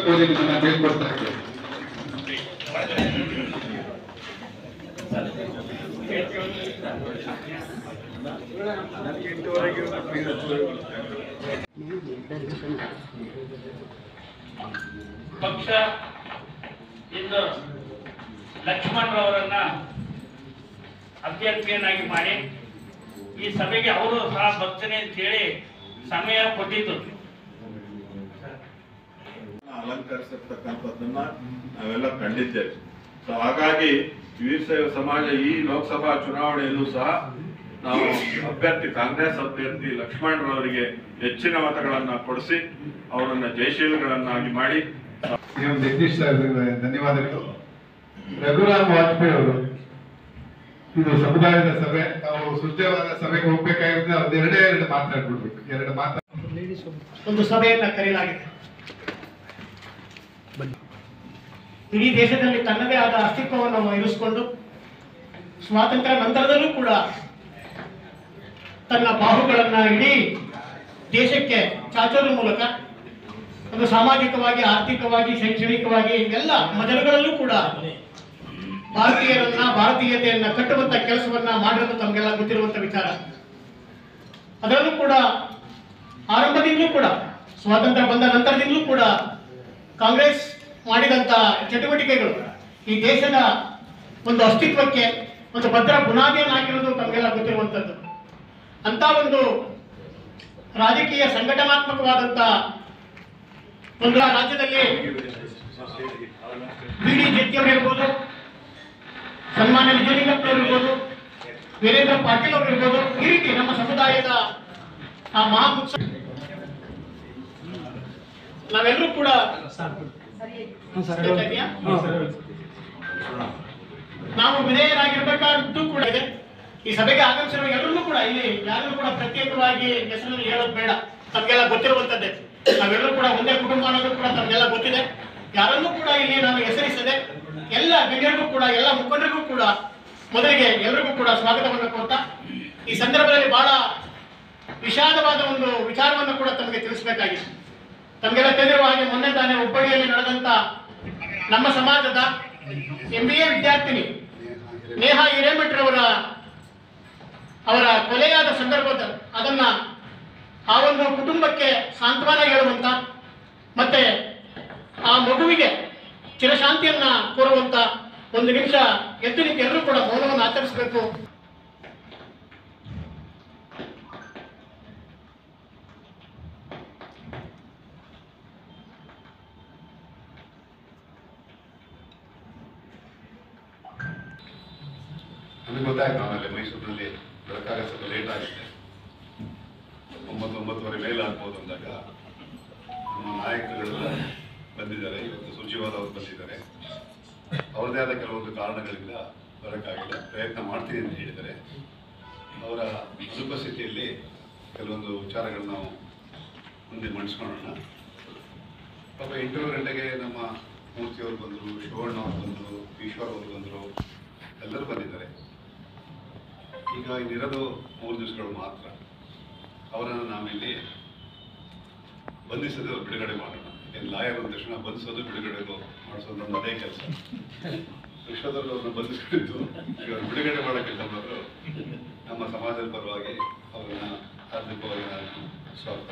ಕೋರಿ ನಿಮ್ಮನ್ನ ಬೇಡ್ಕೊಳ್ತಾ ಇದ್ದೇನೆ. ಪಕ್ಷ ಇಂದು ಲಕ್ಷ್ಮಣರವರನ್ನ ಅಭ್ಯರ್ಥಿಯನ್ನಾಗಿ ಮಾಡಿ ಈ ಸಭೆಗೆ ಅವರು ಸಹ ಬರ್ತಾರೆ ಅಂತ ಹೇಳಿ ಸಮಯ ಕೊಟ್ಟಿದ್ದು. ಅಲಂಕರಿಸಿರ್ತಕ್ಕಂಥದ್ದನ್ನ ನಾವೆಲ್ಲ ಕಂಡಿದ್ದೇವೆ. ಸೊ ಹಾಗಾಗಿ ವೀರಶೈವ ಸಮಾಜ ಈ ಲೋಕಸಭಾ ಚುನಾವಣೆಯಲ್ಲೂ ಸಹ ನಾವು ಕಾಂಗ್ರೆಸ್ ಅಭ್ಯರ್ಥಿ ಲಕ್ಷ್ಮಣರವರಿಗೆ ಹೆಚ್ಚಿನ ಮತಗಳನ್ನ ಕೊಡಿಸಿ ಅವರನ್ನ ಜಯಶೀಲಗಳನ್ನಾಗಿ ಮಾಡಿ. ಜಗದೀಶ್ ಸರ್ ಧನ್ಯವಾದಗಳು. ರಘುರಾಮ್ ವಾಜಪೇಯಿ ಅವರು ಇದು ಸಮುದಾಯದ ಸಭೆ, ನಾವು ಸುಸ್ಥಿರವಾದ ಸಭೆಗೆ ಹೋಗ್ಬೇಕಾಗಿದ್ರೆ ಅವ್ರದ್ದು ಎರಡು ಮಾತಾಡ್ಬಿಡ್ಬೇಕು. ಒಂದು ಸಭೆಯನ್ನ ಕರೆಯಲಾಗಿದೆ. ಇಡೀ ದೇಶದಲ್ಲಿ ತನ್ನದೇ ಆದ ಅಸ್ತಿತ್ವವನ್ನು ಇರಿಸಿಕೊಂಡು ಸ್ವಾತಂತ್ರ್ಯ ನಂತರದಲ್ಲೂ ಕೂಡ ತನ್ನ ಬಾಹುಗಳನ್ನ ಇಡೀ ದೇಶಕ್ಕೆ ಚಾಚೋದ್ರ ಮೂಲಕ ಒಂದು ಸಾಮಾಜಿಕವಾಗಿ, ಆರ್ಥಿಕವಾಗಿ, ಶೈಕ್ಷಣಿಕವಾಗಿ ಎಲ್ಲ ಮಜಲುಗಳಲ್ಲೂ ಕೂಡ ಭಾರತೀಯತೆಯನ್ನ ಕಟ್ಟುವಂತ ಕೆಲಸವನ್ನ ಮಾಡಿರೋದು ತಮಗೆಲ್ಲ ಗೊತ್ತಿರುವಂತ ವಿಚಾರ. ಅದರಲ್ಲೂ ಕೂಡ ಆರಂಭದಿಂದಲೂ ಕೂಡ ಸ್ವಾತಂತ್ರ್ಯ ಬಂದ ನಂತರದಿಂದಲೂ ಕೂಡ ಕಾಂಗ್ರೆಸ್ ಮಾಡಿದಂತ ಚಟುವಟಿಕೆಗಳು ಈ ದೇಶದ ಒಂದು ಅಸ್ತಿತ್ವಕ್ಕೆ ಒಂದು ಭದ್ರ ಬುನಾದಿಯನ್ನು ಹಾಕಿರೋದು ತಮಗೆಲ್ಲ ಗೊತ್ತಿರುವಂತದ್ದು. ಅಂತ ಒಂದು ರಾಜಕೀಯ ಸಂಘಟನಾತ್ಮಕವಾದಂತ ಒಂದು ರಾಜ್ಯದಲ್ಲಿ ಬಿಡಿ ಜೆಟ್ಟಿಯವರು ಇರ್ಬೋದು, ಸನ್ಮಾನ್ಯ ನಿಜಲಿಂಗಪ್ಪನವರು ಇರ್ಬೋದು, ವೀರೇಂದ್ರ ಪಾಟೀಲ್ ಅವರು ಇರ್ಬೋದು, ಈ ರೀತಿ ನಮ್ಮ ಸಮುದಾಯದ ಆ ಮಹಾಪುರುಷ ನಾವೆಲ್ಲರೂ ಕೂಡ ನಾವು ವಿಧೇಯರಾಗಿರ್ಬೇಕಾದ್ದು ಕೂಡ ಇದೆ. ಈ ಸಭೆಗೆ ಆಗಮಿಸಿರುವ ಎಲ್ಲರನ್ನೂ ಕೂಡ ಇಲ್ಲಿ ಯಾರನ್ನೂ ಕೂಡ ಪ್ರತ್ಯೇಕವಾಗಿ ಹೆಸರನ್ನು ಹೇಳೋದು ಬೇಡ, ತಮಗೆಲ್ಲ ಗೊತ್ತಿರುವಂತದ್ದೇ. ನಾವೆಲ್ಲರೂ ಕೂಡ ಒಂದೇ ಕುಟುಂಬ ಅನ್ನೋದು ಕೂಡ ತಮಗೆಲ್ಲ ಗೊತ್ತಿದೆ. ಯಾರನ್ನೂ ಕೂಡ ಇಲ್ಲಿ ನಾನು ಹೆಸರಿಸದೆ ಎಲ್ಲ ಗಣ್ಯರಿಗೂ ಕೂಡ, ಎಲ್ಲ ಮುಖಂಡರಿಗೂ ಕೂಡ ಮೊದಲಿಗೆ ಎಲ್ಲರಿಗೂ ಕೂಡ ಸ್ವಾಗತವನ್ನು ಕೊಡ್ತಾ ಈ ಸಂದರ್ಭದಲ್ಲಿ ಬಹಳ ವಿಷಾದವಾದ ಒಂದು ವಿಚಾರವನ್ನು ಕೂಡ ತಮಗೆ ತಿಳಿಸಬೇಕಾಗಿದೆ. ತಮಗೆಲ್ಲ ತಿಳಿದಿರುವ ಹಾಗೆ ಮೊನ್ನೆ ತಾನೇ ಹುಬ್ಬಳ್ಳಿಯಲ್ಲಿ ನಡೆದಂತ ನಮ್ಮ ಸಮಾಜದ MBA ವಿದ್ಯಾರ್ಥಿನಿ ನೇಹಾ ಹಿರೇಮಠರವರ ಕೊಲೆಯಾದ ಸಂದರ್ಭದ ಅದನ್ನ ಆ ಒಂದು ಕುಟುಂಬಕ್ಕೆ ಸಾಂತ್ವನ ಹೇಳುವಂತ ಮತ್ತೆ ಆ ಮಗುವಿಗೆ ಚಿರಶಾಂತಿಯನ್ನ ಕೋರುವಂತ ಒಂದು ನಿಮಿಷ ಎದ್ದು ನಿಂತು ಎಲ್ಲರೂ ಕೂಡ ಮೌನವನ್ನು ಆಚರಿಸಬೇಕು. ನನಗೆ ಗೊತ್ತಾಯ್ತು ಆಮೇಲೆ ಮೈಸೂರಿನಲ್ಲಿ ಬೆಳಕಾಗ ಸ್ವಲ್ಪ ಲೇಟ್ ಆಗಿದೆ, 9-9:30 ಮೇಲೆ ಆಗ್ಬೋದು ಅಂದಾಗ ನಮ್ಮ ನಾಯಕರುಗಳೆಲ್ಲ ಬಂದಿದ್ದಾರೆ. ಇವತ್ತು ಸುರ್ಜೇವಾಲಾ ಅವರು ಬಂದಿದ್ದಾರೆ. ಅವರದೇ ಆದ ಕೆಲವೊಂದು ಕಾರಣಗಳಿಂದ ಬರೋಕ್ಕಾಗಿಲ್ಲ, ಪ್ರಯತ್ನ ಮಾಡ್ತೀನಿ ಅಂತ ಹೇಳಿದ್ದಾರೆ. ಅವರ ಅನುಪಸ್ಥಿತಿಯಲ್ಲಿ ಕೆಲವೊಂದು ವಿಚಾರಗಳನ್ನ ನಾವು ಮುಂದೆ ಮಂಡಿಸ್ಕೊಳ್ಳೋಣ. ಪಾಪ 8 ಗಂಟೆಗೆ ನಮ್ಮ ಮೂರ್ತಿಯವರು ಬಂದರು, ಶಿವಣ್ಣ ಅವರು ಬಂದರು, ಈಶ್ವರ್ ಅವರು ಬಂದರು, ಎಲ್ಲರೂ ಬಂದಿದ್ದಾರೆ. ಈಗ ಇಲ್ಲಿರೋದು 3 ದಿವಸಗಳು ಮಾತ್ರ. ಅವರನ್ನು ನಾವಿಲ್ಲಿ ಬಂಧಿಸೋದು, ಅವ್ರು ಬಿಡುಗಡೆ ಮಾಡೋಣ. ಏನು ಲಾಯರ್ ಅಂದ ತಕ್ಷಣ ಬಂಧಿಸೋದು, ಬಿಡುಗಡೆದು ಮಾಡಿಸೋದು ನಮ್ಮ ಅದೇ ಕೆಲಸ. ವಿಶ್ವದಲ್ಲಿ ಅವ್ರನ್ನ ಬಂಧಿಸ್ಕೊಂಡಿದ್ದು ಈಗ ಅವ್ರು ಬಿಡುಗಡೆ ಮಾಡೋಕ್ಕಿಲ್ಲ. ಅವರು ನಮ್ಮ ಸಮಾಜದ ಪರವಾಗಿ ಅವರನ್ನ ಹಾರ್ದಿಕವಾಗಿ ನಾನು ಸ್ವಾಗತ.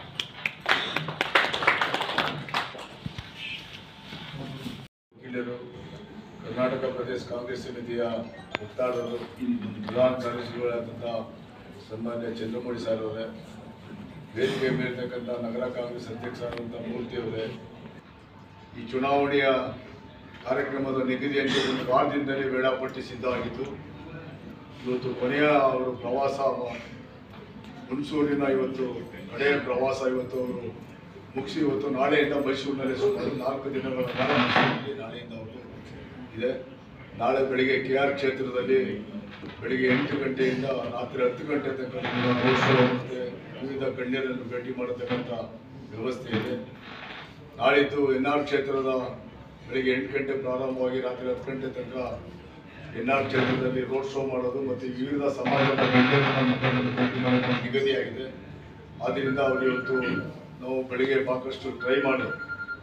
ವಕೀಲರು, ಕರ್ನಾಟಕ ಪ್ರದೇಶ ಕಾಂಗ್ರೆಸ್ ಸಮಿತಿಯ ವಕ್ತಾರರು, ಪ್ರಧಾನ ಕಾರ್ಯದರ್ಶಿಗಳಾದಂಥ ಸನ್ಮಾನ್ಯ ಚಂದ್ರಮೌಳಿ ಸರ್ ಅವರೇ, ವೇದಿಕೆ ಮೇಲಿರ್ತಕ್ಕಂಥ ನಗರ ಕಾಂಗ್ರೆಸ್ ಅಧ್ಯಕ್ಷರಾದಂಥ ಮೂರ್ತಿ ಅವರೇ, ಈ ಚುನಾವಣೆಯ ಕಾರ್ಯಕ್ರಮದ ನಿಗದಿಯಲ್ಲಿ ಒಂದು ವಾರದಿಂದಲೇ ವೇಳಾಪಟ್ಟಿ ಸಿದ್ಧವಾಗಿತ್ತು. ಇವತ್ತು ಕೊನೆಯ ಅವರು ಪ್ರವಾಸ ಹುಣಸೂರಿನ ಇವತ್ತು ಕಡೆಯ ಪ್ರವಾಸ ಇವತ್ತು ಅವರು ಮುಗಿಸಿ ಇವತ್ತು ನಾಳೆಯಿಂದ ಮೈಸೂರಿನಲ್ಲಿ ಸುಮಾರು 4 ದಿನಗಳ ಕಾಲ ಮೈಸೂರಿನಲ್ಲಿ ನಾಳೆಯಿಂದ ಅವರು ಇದೆ. ನಾಳೆ ಬೆಳಿಗ್ಗೆ KR ಕ್ಷೇತ್ರದಲ್ಲಿ ಬೆಳಿಗ್ಗೆ 8 ಗಂಟೆಯಿಂದ ರಾತ್ರಿ 10 ಗಂಟೆ ತನಕ ಮತ್ತು ವಿವಿಧ ಗಣ್ಯರನ್ನು ಭೇಟಿ ಮಾಡತಕ್ಕಂಥ ವ್ಯವಸ್ಥೆ ಇದೆ. ನಾಳಿದ್ದು NR ಕ್ಷೇತ್ರದ ಬೆಳಿಗ್ಗೆ 8 ಗಂಟೆ ಪ್ರಾರಂಭವಾಗಿ ರಾತ್ರಿ 10 ಗಂಟೆ ತನಕ NR ಕ್ಷೇತ್ರದಲ್ಲಿ ರೋಡ್ ಶೋ ಮಾಡೋದು ಮತ್ತು ವಿವಿಧ ಸಮಾಜದ ಗಣ್ಯರನ್ನು ಭೇಟಿ ಮಾಡೋದು ನಿಗದಿಯಾಗಿದೆ. ಆದ್ದರಿಂದ ಅವರು ಇವತ್ತು ನಾವು ಬೆಳಿಗ್ಗೆ ಸಾಕಷ್ಟು ಟ್ರೈ ಮಾಡಿ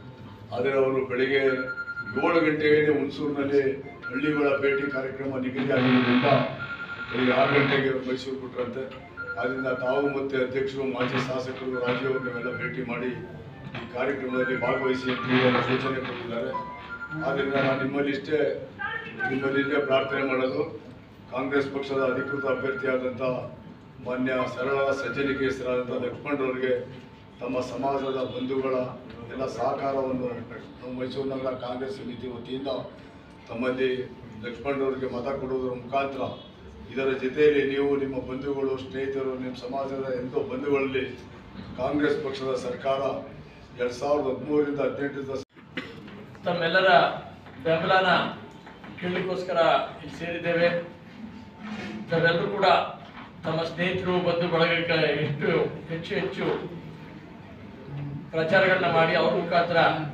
ಆದರೆ ಅವರು ಬೆಳಿಗ್ಗೆ 7 ಗಂಟೆಗೆ ಹುಣಸೂರಿನಲ್ಲಿ ಹಳ್ಳಿಗಳ ಭೇಟಿ ಕಾರ್ಯಕ್ರಮ ನಿಗದಿ ಆಗಿರೋದ್ರಿಂದ ಬೆಳಿಗ್ಗೆ 6 ಗಂಟೆಗೆ ಮೈಸೂರು ಬಿಟ್ಟರಂತೆ. ಆದ್ದರಿಂದ ತಾವು ಮತ್ತು ಅಧ್ಯಕ್ಷರು, ಮಾಜಿ ಶಾಸಕರು, ರಾಜೀವ್ ನೀವೆಲ್ಲ ಭೇಟಿ ಮಾಡಿ ಈ ಕಾರ್ಯಕ್ರಮದಲ್ಲಿ ಭಾಗವಹಿಸಿ ಅಂತ ಸೂಚನೆ ಕೊಟ್ಟಿದ್ದಾರೆ. ಆದ್ದರಿಂದ ನಾನು ನಿಮ್ಮಲ್ಲಿಷ್ಟೇ ಪ್ರಾರ್ಥನೆ ಮಾಡೋದು, ಕಾಂಗ್ರೆಸ್ ಪಕ್ಷದ ಅಧಿಕೃತ ಅಭ್ಯರ್ಥಿಯಾದಂಥ ಮಾನ್ಯ ಸರಳ ಸಜ್ಜನಿಕೆ ಹೆಸರಾದಂಥ ಲಕ್ಷ್ಮಣರವರಿಗೆ ತಮ್ಮ ಸಮಾಜದ ಬಂಧುಗಳ ಎಲ್ಲ ಸಹಕಾರವನ್ನು ನಮ್ಮ ಮೈಸೂರು ನಗರ ಕಾಂಗ್ರೆಸ್ ಸಮಿತಿ ವತಿಯಿಂದ ತಮ್ಮಲ್ಲಿ ಲಕ್ಷ್ಮಣರವರಿಗೆ ಮತ ಕೊಡುವುದರ ಮುಖಾಂತರ ಇದರ ಜೊತೆಯಲ್ಲಿ ನೀವು ನಿಮ್ಮ ಬಂಧುಗಳು, ಸ್ನೇಹಿತರು, ನಿಮ್ಮ ಸಮಾಜದ ಎಂದೋ ಬಂಧುಗಳಲ್ಲಿ ಕಾಂಗ್ರೆಸ್ ಪಕ್ಷದ ಸರ್ಕಾರ 2013ರಿಂದ 2018 ತಮ್ಮೆಲ್ಲರ ಬೆಂಬಲನ ಕೇಳಲಿಕ್ಕೋಸ್ಕರ ಇಲ್ಲಿ ಸೇರಿದ್ದೇವೆ. ತಾವೆಲ್ಲರೂ ಕೂಡ ತಮ್ಮ ಸ್ನೇಹಿತರು, ಬಂಧು ಬಳಗಕ್ಕೆ ಹೆಚ್ಚು ಪ್ರಚಾರಗಳನ್ನ ಮಾಡಿ ಅವ್ರ ಮುಖಾಂತರ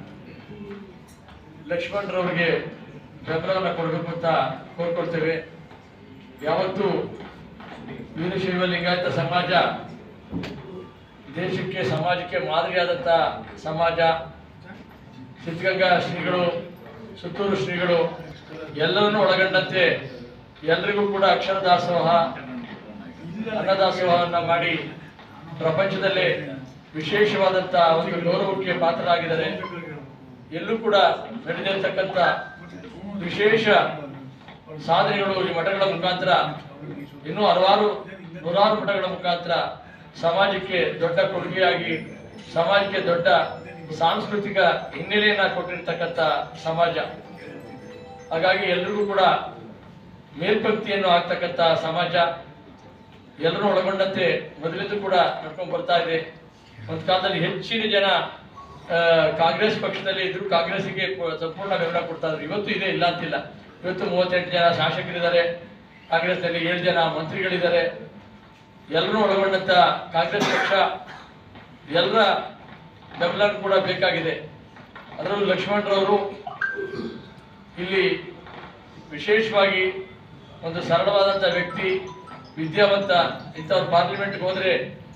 ಲಕ್ಷ್ಮಣರವರಿಗೆ ಬೆಂಬಲವನ್ನು ಕೊಡಬೇಕು ಅಂತ ಕೋರ್ಕೊಳ್ತೇವೆ. ಯಾವತ್ತೂ ವೀರಶೈವ ಲಿಂಗಾಯತ ಸಮಾಜ ದೇಶಕ್ಕೆ, ಸಮಾಜಕ್ಕೆ ಮಾದರಿಯಾದಂಥ ಸಮಾಜ. ಸಿದ್ಧಗಂಗಾ ಶ್ರೀಗಳು, ಸುತ್ತೂರು ಶ್ರೀಗಳು ಎಲ್ಲರನ್ನೂ ಒಳಗೊಂಡಂತೆ ಎಲ್ರಿಗೂ ಕೂಡ ಅಕ್ಷರ ದಾಸೋಹ, ಅನ್ನದಾಸೋಹವನ್ನು ಮಾಡಿ ಪ್ರಪಂಚದಲ್ಲೇ ವಿಶೇಷವಾದಂಥ ಒಂದು ಗೌರವಕ್ಕೆ ಪಾತ್ರರಾಗಿದ್ದಾರೆ. ಎಲ್ಲೂ ಕೂಡ ನಡೆದಿರತಕ್ಕಂಥ ವಿಶೇಷ ಸಾಧನೆಗಳು ಈ ಮಠಗಳ ಮುಖಾಂತರ, ಇನ್ನೂ ನೂರಾರು ಮಠಗಳ ಮುಖಾಂತರ ಸಮಾಜಕ್ಕೆ ದೊಡ್ಡ ಕೊಡುಗೆಯಾಗಿ, ಸಮಾಜಕ್ಕೆ ದೊಡ್ಡ ಸಾಂಸ್ಕೃತಿಕ ಹಿನ್ನೆಲೆಯನ್ನ ಕೊಟ್ಟಿರ್ತಕ್ಕಂಥ ಸಮಾಜ. ಹಾಗಾಗಿ ಎಲ್ರಿಗೂ ಕೂಡ ಮೇಲ್ಪಂಕ್ತಿಯನ್ನು ಆಗ್ತಕ್ಕಂಥ ಸಮಾಜ, ಎಲ್ಲರೂ ಒಳಗೊಂಡಂತೆ ಮೊದಲಿಂದ ಕೂಡ ನಡ್ಕೊಂಡು ಬರ್ತಾ ಇದೆ. ಒಂದು ಕಾಲದಲ್ಲಿ ಹೆಚ್ಚಿನ ಜನ ಕಾಂಗ್ರೆಸ್ ಪಕ್ಷದಲ್ಲಿ ಇದ್ರು, ಕಾಂಗ್ರೆಸ್ಸಿಗೆ ಸಂಪೂರ್ಣ ಬೆಂಬಲ ಕೊಡ್ತಾ ಇದ್ರು. ಇವತ್ತು ಇದೆ, ಇಲ್ಲ ಅಂತಿಲ್ಲ. ಇವತ್ತು 38 ಜನ ಶಾಸಕರಿದ್ದಾರೆ, ಕಾಂಗ್ರೆಸ್ನಲ್ಲಿ 7 ಜನ ಮಂತ್ರಿಗಳಿದ್ದಾರೆ. ಎಲ್ಲರೂ ಒಳಗೊಂಡಂತ ಕಾಂಗ್ರೆಸ್ ಪಕ್ಷ ಎಲ್ಲರ ಬೆಂಬಲ ಕೂಡ ಬೇಕಾಗಿದೆ. ಅದರಲ್ಲೂ ಲಕ್ಷ್ಮಣರವರು ಇಲ್ಲಿ ವಿಶೇಷವಾಗಿ ಒಂದು ಸರಳವಾದಂಥ ವ್ಯಕ್ತಿ, ವಿದ್ಯಾವಂತ. ಇಂಥವ್ರು ಪಾರ್ಲಿಮೆಂಟ್ಗೆ ಹೋದರೆ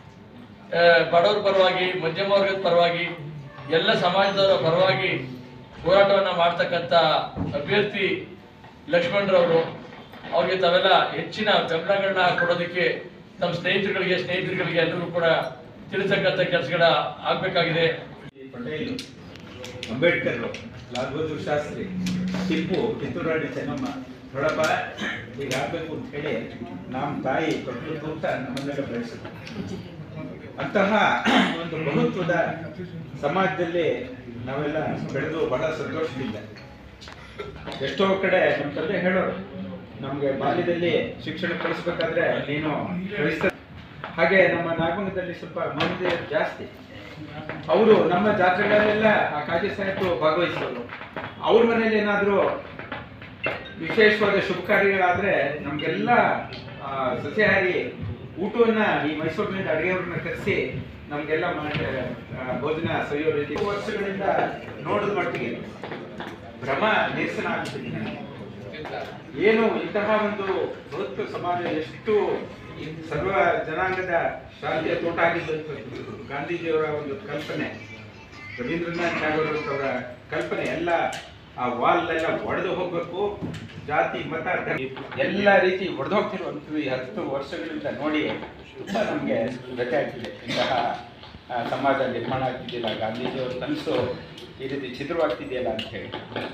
ಬಡವರ ಪರವಾಗಿ, ಮಧ್ಯಮ ವರ್ಗದ ಪರವಾಗಿ, ಎಲ್ಲ ಸಮಾಜದವರ ಪರವಾಗಿ ಹೋರಾಟವನ್ನು ಮಾಡ್ತಕ್ಕಂಥ ಅಭ್ಯರ್ಥಿ ಲಕ್ಷ್ಮಣರವರು. ಅವ್ರಿಗೆ ತಾವೆಲ್ಲ ಹೆಚ್ಚಿನ ಬೆಂಬಲಗಳನ್ನ ಕೊಡೋದಕ್ಕೆ ತಮ್ಮ ಸ್ನೇಹಿತರುಗಳಿಗೆ ಎಲ್ಲರಿಗೂ ಕೂಡ ತಿಳಿಸತಕ್ಕಂಥ ಕೆಲಸಗಳ ಆಗಬೇಕಾಗಿದೆ. ಪಟೇಲ್, ಅಂಬೇಡ್ಕರ್, ಲಾಲ್ ಬಹದ್ದೂರ್ ಶಾಸ್ತ್ರಿ, ಟಿಪ್ಪು, ಕಿತ್ತೂರಾಣಿ ಚೆನ್ನಮ್ಮ, ದೊಡ್ಡಪ್ಪ ಹೀಗಾಗಬೇಕು ಅಂತ ಹೇಳಿ ನಮ್ಮ ತಾಯಿ ಕೊಟ್ಟರು ಅಂತ ನಮ್ಮನ್ನೆಲ್ಲ ಬೆಳೆಸಿದ್ರು. ಅಂತಹ ಒಂದು ಬಹುತ್ವದ ಸಮಾಜದಲ್ಲಿ ನಾವೆಲ್ಲ ಬೆಳೆದು ಬಹಳ ಸಂತೋಷದಿಂದ. ಎಷ್ಟೋ ಕಡೆ ನಮ್ಮ ತಂದೆ ಹೇಳೋರು, ನಮಗೆ ಬಾಲ್ಯದಲ್ಲಿ ಶಿಕ್ಷಣ ಕಳಿಸ್ಬೇಕಾದ್ರೆ ನೀನು ಕಳಿಸ್ತ. ಹಾಗೆ ನಮ್ಮ ನಾಗಮಂಗಲದಲ್ಲಿ ಸ್ವಲ್ಪ ಮಹಿಳೆ ಜಾಸ್ತಿ. ಅವರು ನಮ್ಮ ಜಾತ್ರೆಗಳಲ್ಲೆಲ್ಲ ಆ ಕಾಜಿ ಸಾಹೇಬರು ಭಾಗವಹಿಸೋರು. ಅವ್ರ ಮನೇಲಿ ಏನಾದರೂ ವಿಶೇಷವಾದ ಶುಭ ಕಾರ್ಯಗಳಾದರೆ ನಮಗೆಲ್ಲ ಸಸ್ಯಾಹಾರಿ ಊಟವನ್ನು ಈ ಮೈಸೂರಿನಿಂದ ಅಡುಗೆಯವ್ರನ್ನ ಕರೆಸಿ ನಮಗೆಲ್ಲ ಭೋಜನ ಸವಿಯೋ ರೀತಿ ವರ್ಷಗಳಿಂದ ನೋಡಿದ ಮಟ್ಟಿಗೆ ಭ್ರಮ ನಿರಸನ ಆಗ್ತಿದೆ. ಏನು ಇಂತಹ ಒಂದು ಬೃಹತ್ ಸಮಾಜ ಎಷ್ಟು ಸರ್ವ ಜನಾಂಗದ ಶಾಂತಿಯ ತೋಟ ಆಗಿದ್ದಂಥದ್ದು ಗಾಂಧೀಜಿಯವರ ಒಂದು ಕಲ್ಪನೆ, ರವೀಂದ್ರನಾಥ್ ಟ್ಯಾಗೋರ್ ಅವರ ಕಲ್ಪನೆ ಎಲ್ಲ ಆ ವಾಲ್ನೆಲ್ಲ ಒಡೆದು ಹೋಗ್ಬೇಕು, ಜಾತಿ ಮತ ಎಲ್ಲ ರೀತಿ ಒಡೆದು ಹೋಗ್ತಿರುವಂಥದ್ದು ಈ 10 ವರ್ಷಗಳಿಂದ ನೋಡಿ ತುಂಬ ನಮಗೆ ಗತಿ ಆಗ್ತಿದೆ. ಇಂತಹ ಸಮಾಜ ನಿರ್ಮಾಣ ಆಗ್ತಿದೆಯಲ್ಲ, ಗಾಂಧೀಜಿಯವ್ರ ಕನಸು ಈ ರೀತಿ ಛಿದ್ರವಾಗ್ತಿದೆಯಲ್ಲ ಅಂತ ಹೇಳಿ.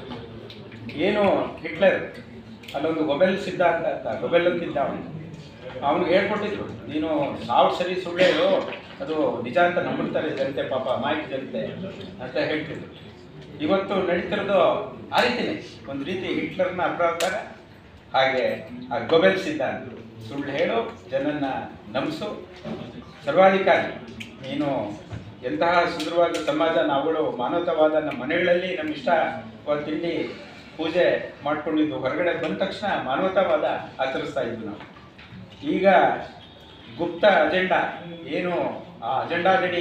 ಏನು ಹಿಟ್ಲರ್ ಅಲ್ಲೊಂದು ಗೊಬೆಲ್ ಸಿದ್ಧಾಂತ ಅಂತ, ಗೊಬೆಲ್ ಅಂತಿದ್ದ ಅವನಿಗೆ ಹೇಳ್ಕೊಟ್ಟಿದ್ರು, ನೀನು ಸಾವು ಸರಿ ಸುಳ್ಳೇಳು, ಅದು ನಿಜ ಅಂತ ನಂಬಿಡ್ತಾರೆ ಜನತೆ, ಪಾಪ ಮಾಹಿತಿ ಜನತೆ ಅಂತ ಹೇಳ್ತಿದ್ರು. ಇವತ್ತು ನಡೀತಿರೋದು ಆ ರೀತಿನೇ, ಒಂದು ರೀತಿ ಹಿಟ್ಲರ್ನ ಅಪರಾಧ. ಹಾಗೆ ಆ ಗೊಬೆಲ್ ಸಿದ್ಧಾಂತ, ಸುಳ್ಳು ಹೇಳು, ಜನನ್ನ ನಂಬಿಸು, ಸರ್ವಾಧಿಕಾರಿ ನೀನು. ಎಂತಹ ಸುಂದರವಾದ ಸಮಾಜ ನಾವುಗಳು, ಮಾನವತಾವಾದ ನಮ್ಮ ಮನೆಗಳಲ್ಲಿ ನಮ್ಮ ಇಷ್ಟ ತಿಂಡಿ ಪೂಜೆ ಮಾಡ್ಕೊಂಡಿದ್ದು, ಹೊರಗಡೆ ಬಂದ ತಕ್ಷಣ ಮಾನವತಾವಾದ ಆಚರಿಸ್ತಾ ಇದ್ವಿ ನಾವು. ಈಗ ಗುಪ್ತ ಅಜೆಂಡಾ ಏನು, ಆ ಅಜೆಂಡಾದಡಿ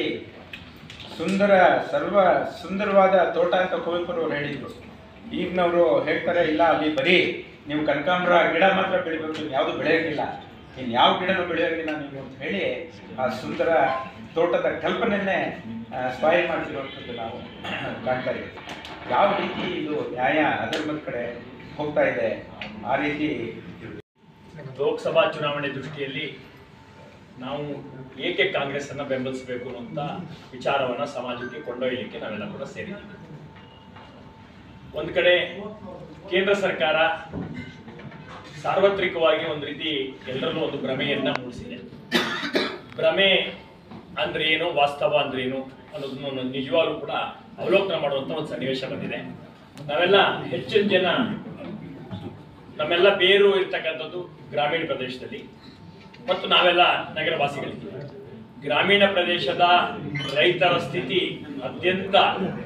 ಸುಂದರವಾದ ತೋಟ ಅಂತ ಕುವೆಂಪುರವ್ರು ಹೇಳಿದ್ರು. ಈಗಿನವರು ಹೇಳ್ತಾರೆ, ಇಲ್ಲ ಅಲ್ಲಿ ಬರೀ ನೀವು ಕನಕಾಂಬರ ಗಿಡ ಮಾತ್ರ ಬೆಳಿಬೇಕು, ಯಾವುದು ಬೆಳೆಯೋಂಗಿಲ್ಲ, ಇನ್ನು ಯಾವ ಗಿಡನೂ ಬೆಳೆಯೋಂಗಿಲ್ಲ ನೀವು ಅಂತ ಹೇಳಿ ಆ ಸುಂದರ ತೋಟದ ಕಲ್ಪನೆಯನ್ನೇ ಸ್ಪಾಯಿಲ್ ಮಾಡ್ತಿರುವಂಥದ್ದು ನಾವು ಕಾಣ್ತಾ ಇದ್ದೀವಿ. ಯಾವ ರೀತಿ ಇದು ನ್ಯಾಯ ಅಧರ್ಮದ ಕಡೆ ಹೋಗ್ತಾ ಇದೆ, ಆ ರೀತಿ ಲೋಕಸಭಾ ಚುನಾವಣೆ ದೃಷ್ಟಿಯಲ್ಲಿ ನಾವು ಏಕೆ ಕಾಂಗ್ರೆಸ್ ಅನ್ನ ಬೆಂಬಲಿಸಬೇಕು ಅನ್ನುವಂಥ ವಿಚಾರವನ್ನ ಸಮಾಜಕ್ಕೆ ಕೊಂಡೊಯ್ಯಲಿಕ್ಕೆ ನಾವೆಲ್ಲ ಕೂಡ ಸೇರಿದ್ದೀವಿ. ಒಂದು ಕಡೆ ಕೇಂದ್ರ ಸರ್ಕಾರ ಸಾರ್ವತ್ರಿಕವಾಗಿ ಒಂದು ರೀತಿ ಎಲ್ಲರಲ್ಲೂ ಒಂದು ಭ್ರಮೆಯನ್ನ ಮೂಡಿಸಿದೆ. ಭ್ರಮೆ ಅಂದ್ರೆ ಏನು, ವಾಸ್ತವ ಅಂದ್ರೆ ಏನು ಅನ್ನೋದನ್ನು ನಿಜವಾಗ್ಲೂ ಕೂಡ ಅವಲೋಕನ ಮಾಡುವಂತ ಒಂದು ಸನ್ನಿವೇಶ ಬಂದಿದೆ. ನಾವೆಲ್ಲ ಹೆಚ್ಚಿನ ಜನ ನಮ್ಮೆಲ್ಲ ಬೇರು ಇರ್ತಕ್ಕಂಥದ್ದು ಗ್ರಾಮೀಣ ಪ್ರದೇಶದಲ್ಲಿ ಮತ್ತು ನಾವೆಲ್ಲ ನಗರವಾಸಿಗಳಿದ್ದೀವಿ. ಗ್ರಾಮೀಣ ಪ್ರದೇಶದ ರೈತರ ಸ್ಥಿತಿ ಅತ್ಯಂತ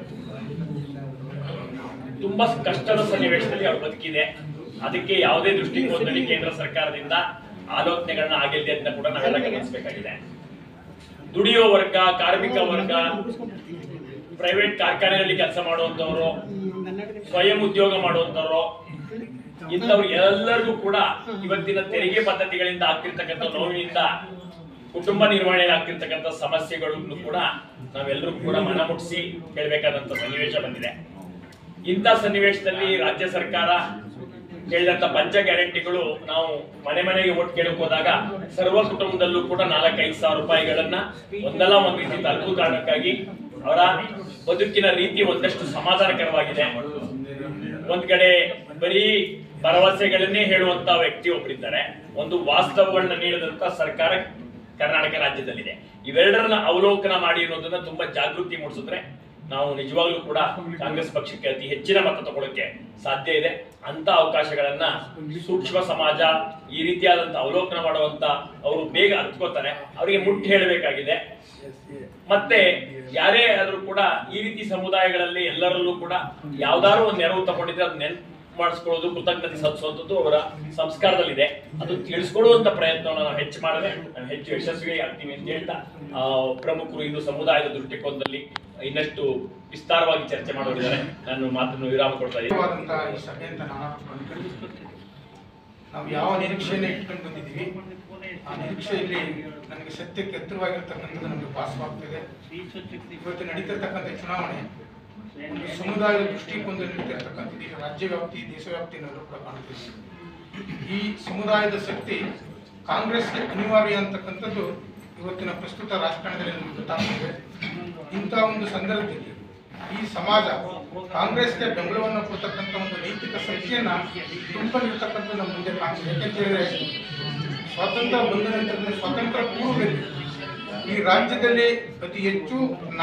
ತುಂಬಾ ಕಷ್ಟದ ಸನ್ನಿವೇಶದಲ್ಲಿ ಅವ್ರು ಬದುಕಿದೆ. ಅದಕ್ಕೆ ಯಾವುದೇ ದೃಷ್ಟಿಕೋನದಲ್ಲಿ ಕೇಂದ್ರ ಸರ್ಕಾರದಿಂದ ಆಲೋಚನೆಗಳನ್ನ ಆಗಿಲ್ಲದೆ ಅಂತ ಕೂಡ ನಾವೆಲ್ಲ ಗಮನಿಸಬೇಕಾಗಿದೆ. ದುಡಿಯೋ ವರ್ಗ, ಕಾರ್ಮಿಕ ವರ್ಗ, ಪ್ರೈವೇಟ್ ಕಾರ್ಖಾನೆಗಳಲ್ಲಿ ಕೆಲಸ ಮಾಡುವಂತವರು, ಸ್ವಯಂ ಉದ್ಯೋಗ ಮಾಡುವಂತವರು, ಇಂಥವ್ರು ಎಲ್ಲರಿಗೂ ಕೂಡ ಇವತ್ತಿನ ತೆರಿಗೆ ಪದ್ಧತಿಗಳಿಂದ ಆಗ್ತಿರ್ತಕ್ಕಂಥ ನೋವಿನಿಂದ ಕುಟುಂಬ ನಿರ್ವಹಣೆಯಲ್ಲಿ ಆಗ್ತಿರ್ತಕ್ಕಂಥ ಸಮಸ್ಯೆಗಳನ್ನು ಕೂಡ ನಾವೆಲ್ಲರೂ ಕೂಡ ಮನಮುಟ್ಟಿಸಿ ಕೇಳಬೇಕಾದಂತ ಸನ್ನಿವೇಶ ಬಂದಿದೆ. ಇಂಥ ಸನ್ನಿವೇಶದಲ್ಲಿ ರಾಜ್ಯ ಸರ್ಕಾರ ಹೇಳಿದಂತ ಪಂಚ ಗ್ಯಾರಂಟಿಗಳು ನಾವು ಮನೆ ಮನೆಗೆ ಓಟ್ ಕೇಳಕ್ ಹೋದಾಗ ಸರ್ವ ಕುಟುಂಬದಲ್ಲೂ ಕೂಡ 4-5 ಸಾವಿರ ರೂಪಾಯಿಗಳನ್ನ ಒಂದಲ್ಲ ಒಂದ್ ರೀತಿ ತಲುಪುವ ಕಾರಣಕ್ಕಾಗಿ ಅವರ ಬದುಕಿನ ರೀತಿ ಒಂದಷ್ಟು ಸಮಾಧಾನಕರವಾಗಿದೆ. ಒಂದ್ ಕಡೆ ಬರೀ ಭರವಸೆಗಳನ್ನೇ ಹೇಳುವಂತ ವ್ಯಕ್ತಿ ಒಬ್ಬರಿದ್ದಾರೆ, ಒಂದು ವಾಸ್ತವಗಳನ್ನ ನೀಡಿದಂತ ಸರ್ಕಾರ ಕರ್ನಾಟಕ ರಾಜ್ಯದಲ್ಲಿದೆ. ಇವೆರಡರನ್ನ ಅವಲೋಕನ ಮಾಡಿ ಅನ್ನೋದನ್ನ ತುಂಬಾ ಜಾಗೃತಿ ಮೂಡಿಸಿದ್ರೆ ನಾವು ನಿಜವಾಗ್ಲೂ ಕೂಡ ಕಾಂಗ್ರೆಸ್ ಪಕ್ಷಕ್ಕೆ ಅತಿ ಹೆಚ್ಚಿನ ಮತ ತಗೊಳ್ಳಕ್ಕೆ ಸಾಧ್ಯ ಇದೆ. ಅಂತ ಅವಕಾಶಗಳನ್ನ ಸೂಕ್ಷ್ಮ ಸಮಾಜ ಈ ರೀತಿಯಾದಂತ ಅವಲೋಕನ ಮಾಡುವಂತ ಅವರು ಬೇಗ ಅರ್ಥಕೋತಾರೆ, ಅವರಿಗೆ ಮುಟ್ಟಿ ಹೇಳಬೇಕಾಗಿದೆ. ಮತ್ತೆ ಯಾರೇ ಆದ್ರೂ ಕೂಡ ಈ ರೀತಿ ಸಮುದಾಯಗಳಲ್ಲಿ ಎಲ್ಲರಲ್ಲೂ ಕೂಡ ಯಾವ್ದಾದ್ರು ಒಂದು ನೆರವು ತಗೊಂಡಿದ್ರೆ ಅದು ನೆನ್ಪು ಮಾಡಿಸ್ಕೊಳ್ಳೋದು, ಕೃತಜ್ಞತೆ ಸಲ್ಲಿಸುವಂಥದ್ದು ಅವರ ಸಂಸ್ಕಾರದಲ್ಲಿದೆ. ಅದು ತಿಳಿಸ್ಕೊಡುವಂತ ಪ್ರಯತ್ನವನ್ನು ನಾವು ಹೆಚ್ಚು ಮಾಡಿದ್ರೆ ನಾವು ಹೆಚ್ಚು ಯಶಸ್ವಿ ಆಗ್ತೀವಿ ಅಂತ ಹೇಳ್ತಾ ಪ್ರಮುಖರು ಇನ್ನು ಸಮುದಾಯದ ದೃಷ್ಟಿಕೋನದಲ್ಲಿ ಇನ್ನಷ್ಟು ವಿಸ್ತಾರವಾಗಿ ಚರ್ಚೆ ಮಾಡೋರಿದ್ದಾರೆ. ನಾನು ಮಾತನ್ನು ವಿರಾಮ ಕೊಡ್ತಾ ಇದ್ದೀನಿ. ಈ ಸಭೆ ಅಂತ ನಾವು ಯಾವ ನಿರೀಕ್ಷೆಯನ್ನು ಇಟ್ಕೊಂಡು ಬಂದಿದ್ದೀವಿ, ಆ ನಿರೀಕ್ಷೆಯಲ್ಲಿ ನಮಗೆ ಸತ್ಯಕ್ಕೆ ಹತ್ತಿರವಾಗಿರ್ತಕ್ಕಂಥದ್ದು ನಮಗೆ ಭಾಸವಾಗ್ತಿದೆ. ಇವತ್ತು ನಡೀತಿರ್ತಕ್ಕಂಥ ಚುನಾವಣೆ ಒಂದು ಸಮುದಾಯದ ದೃಷ್ಟಿಕೋನದಲ್ಲಿ ನಡೀತಿರ್ತಕ್ಕಂಥದ್ದು ಈಗ ರಾಜ್ಯ ವ್ಯಾಪ್ತಿ, ದೇಶ ವ್ಯಾಪ್ತಿನಲ್ಲೂ ಕೂಡ ಕಾಣ್ತಿದೆ. ಈ ಸಮುದಾಯದ ಶಕ್ತಿ ಕಾಂಗ್ರೆಸ್ಗೆ ಅನಿವಾರ್ಯ ಅಂತಕ್ಕಂಥದ್ದು ಇವತ್ತಿನ ಪ್ರಸ್ತುತ ರಾಜಕಾರಣದಲ್ಲಿ ನಮಗೆ ಗೊತ್ತಾಗ್ತಿದೆ. ಇಂಥ ಒಂದು ಸಂದರ್ಭದಲ್ಲಿ ಈ ಸಮಾಜ ಕಾಂಗ್ರೆಸ್ಗೆ ಬೆಂಬಲವನ್ನು ಕೊಡ್ತಕ್ಕಂಥ ಒಂದು ನೈತಿಕ ಶಕ್ತಿಯನ್ನ ತುಂಬಲಿರ್ತಕ್ಕಂಥ ನಮ್ಮ ಮುಂದೆ ಕಾಣ್ತಿದೆ. ಯಾಕೆಂತೇಳಿದ್ರೆ ಸ್ವಾತಂತ್ರ್ಯ ಬಂದ ನಂತರ ಸ್ವಾತಂತ್ರ್ಯ ಪೂರ್ವದಲ್ಲಿ ಈ ರಾಜ್ಯದಲ್ಲಿ ಅತಿ ಹೆಚ್ಚು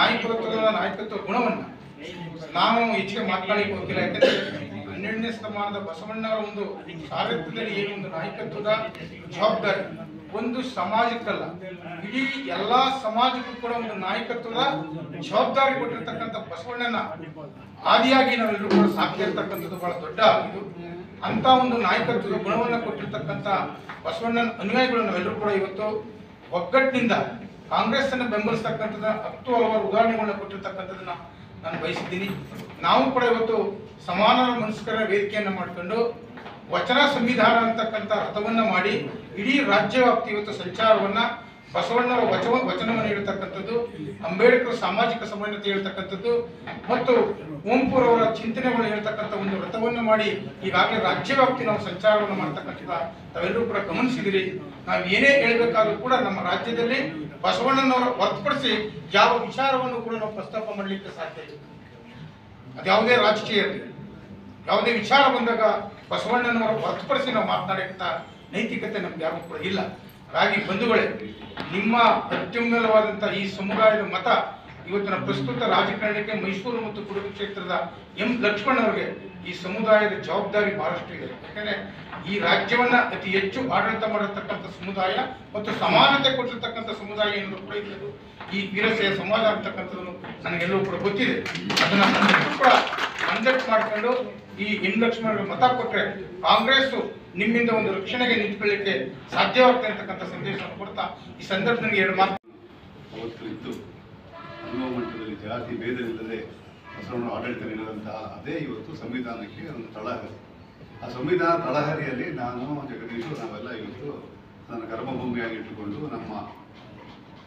ನಾಯಕತ್ವ ಗುಣವನ್ನ ನಾವು ಹೆಚ್ಚಿಗೆ ಮಾತನಾಡಲಿಕ್ಕೆ ಹೋಗಿಲ್ಲ. ಯಾಕಂದ್ರೆ 12ನೇ ಶತಮಾನದ ಬಸವಣ್ಣವರ ಒಂದು ಸಾರಥ್ಯದಲ್ಲಿ ಏನೊಂದು ನಾಯಕತ್ವದ ಜವಾಬ್ದಾರಿ ಒಂದು ಸಮಾಜಕ್ಕಲ್ಲ, ಇಡೀ ಎಲ್ಲಾ ಸಮಾಜಕ್ಕೂ ಕೂಡ ಒಂದು ನಾಯಕತ್ವದ ಜವಾಬ್ದಾರಿ ಕೊಟ್ಟಿರ್ತಕ್ಕಂಥ ಬಸವಣ್ಣನ ಆದಿಯಾಗಿ ನಾವೆಲ್ಲರೂ ಕೂಡ ಸಾಕ್ತಾ ಇರ್ತಕ್ಕಂಥದ್ದು ಬಹಳ ದೊಡ್ಡ ಇದು. ಅಂತ ಒಂದು ನಾಯಕತ್ವದ ಗುಣವನ್ನ ಕೊಟ್ಟಿರ್ತಕ್ಕಂಥ ಬಸವಣ್ಣನ ಅನುಯಾಯಿಗಳು ನಾವೆಲ್ಲರೂ ಕೂಡ ಇವತ್ತು ಒಗ್ಗಟ್ಟಿನಿಂದ ಕಾಂಗ್ರೆಸ್ ಅನ್ನು ಬೆಂಬಲಿಸ್ತಕ್ಕಂಥದ್ದು ಹಲವಾರು ಉದಾಹರಣೆಗಳನ್ನ ಕೊಟ್ಟಿರ್ತಕ್ಕಂಥದ್ದನ್ನ ನಾನು ಬಯಸಿದ್ದೀನಿ. ನಾವು ಕೂಡ ಇವತ್ತು ಸಮಾನ ಮನಸ್ಕರ ವೇದಿಕೆಯನ್ನ ಮಾಡಿಕೊಂಡು ವಚನ ಸಂವಿಧಾನ ಅಂತಕ್ಕಂಥ ರಥವನ್ನ ಮಾಡಿ ಇಡೀ ರಾಜ್ಯ ವ್ಯಾಪ್ತಿ ಇವತ್ತು ಸಂಚಾರವನ್ನ ಬಸವಣ್ಣರ ವಚನವನ್ನು ಹೇಳ್ತಕ್ಕಂಥದ್ದು, ಅಂಬೇಡ್ಕರ್ ಸಾಮಾಜಿಕ ಸಮಾನತೆ ಹೇಳ್ತಕ್ಕಂಥದ್ದು ಮತ್ತು ಓಂಪುರವರ ಚಿಂತನೆಗಳು ಹೇಳ್ತಕ್ಕಂಥ ಒಂದು ರಥವನ್ನು ಮಾಡಿ ಈಗಾಗಲೇ ರಾಜ್ಯ ವ್ಯಾಪ್ತಿ ನಾವು ಸಂಚಾರವನ್ನು ಮಾಡ್ತಕ್ಕಂಥ ತಾವೆಲ್ಲರೂ ಕೂಡ ಗಮನಿಸಿದಿರಿ. ನಾವು ಏನೇ ಹೇಳ್ಬೇಕಾದ್ರೂ ಕೂಡ ನಮ್ಮ ರಾಜ್ಯದಲ್ಲಿ ಬಸವಣ್ಣನವರ ಹೊರತುಪಡಿಸಿ ಯಾವ ವಿಚಾರವನ್ನು ಕೂಡ ನಾವು ಪ್ರಸ್ತಾಪ ಮಾಡಲಿಕ್ಕೆ ಸಾಧ್ಯ ಇಲ್ಲ. ಅದ್ಯಾವುದೇ ರಾಜಕೀಯ ಇರಲಿ, ಯಾವುದೇ ವಿಚಾರ ಬಂದಾಗ ಬಸವಣ್ಣನವರ ಹೊರತುಪಡಿಸಿ ನಾವು ಮಾತನಾಡೋಂಥ ನೈತಿಕತೆ ನಮ್ಗೆ ಯಾರು ಕೂಡ ಇಲ್ಲ. ಹಾಗಾಗಿ ಬಂಧುಗಳೇ, ನಿಮ್ಮ ಅತ್ಯುನ್ನತವಾದಂಥ ಈ ಸಮುದಾಯದ ಮತ ಇವತ್ತಿನ ಪ್ರಸ್ತುತ ರಾಜಕಾರಣಕ್ಕೆ ಮೈಸೂರು ಮತ್ತು ಕೊಡಗು ಕ್ಷೇತ್ರದ ಎಂ ಲಕ್ಷ್ಮಣ್ ಅವರಿಗೆ ಈ ಸಮುದಾಯದ ಜವಾಬ್ದಾರಿ ಬಹಳಷ್ಟು ಇದೆ. ಯಾಕಂದ್ರೆ ಈ ರಾಜ್ಯವನ್ನ ಅತಿ ಹೆಚ್ಚು ಆಡಳಿತ ಮಾಡಿರ್ತಕ್ಕಂಥ ಸಮುದಾಯ ಮತ್ತು ಸಮಾನತೆ ಕೊಟ್ಟಿರ್ತಕ್ಕಂಥ ಸಮುದಾಯ ಎನ್ನುವುದು ಕೂಡ ಇದ್ದು ಈ ವೀರಶೈವ ಸಮಾಜ ಅಂತಕ್ಕಂಥದ್ದು ನನಗೆಲ್ಲವೂ ಕೂಡ ಗೊತ್ತಿದೆ. ಅದನ್ನ ಕೂಡ ಕಂಡಕ್ಟ್ ಮಾಡ್ಕೊಂಡು ಈ ಎಂ ಲಕ್ಷ್ಮಣ್ ಮತ ಕೊಟ್ಟರೆ ಕಾಂಗ್ರೆಸ್ ನಿಮ್ಮಿಂದ ಒಂದು ರಕ್ಷಣೆಗೆ ನಿಂತ್ಕೊಳ್ಳಿಕ್ಕೆ ಸಾಧ್ಯವಾಗ್ತದೆ ಅಂತಕ್ಕಂಥ ಸಂದೇಶವನ್ನು ಕೊಡ್ತಾ ಈ ಸಂದರ್ಭದಲ್ಲಿ 2 ಮಾತು ಅವತ್ತು ಇತ್ತು. ಅನುಭವ ಮಟ್ಟದಲ್ಲಿ ಜಾತಿ ಭೇದವಿಲ್ಲದೆ ಬಸವಣ್ಣ ಆಡಳಿತ ನೀಡಿದಂತಹ ಅದೇ ಇವತ್ತು ಸಂವಿಧಾನಕ್ಕೆ ಒಂದು ತಳಹರಿ. ಆ ಸಂವಿಧಾನ ತಳಹರಿಯಲ್ಲಿ ನಾನು ಜಗದೀಶು ನಾವೆಲ್ಲ ಇವತ್ತು ನನ್ನ ಕರ್ಮಭೂಮಿಯಾಗಿ ಇಟ್ಟುಕೊಂಡು ನಮ್ಮ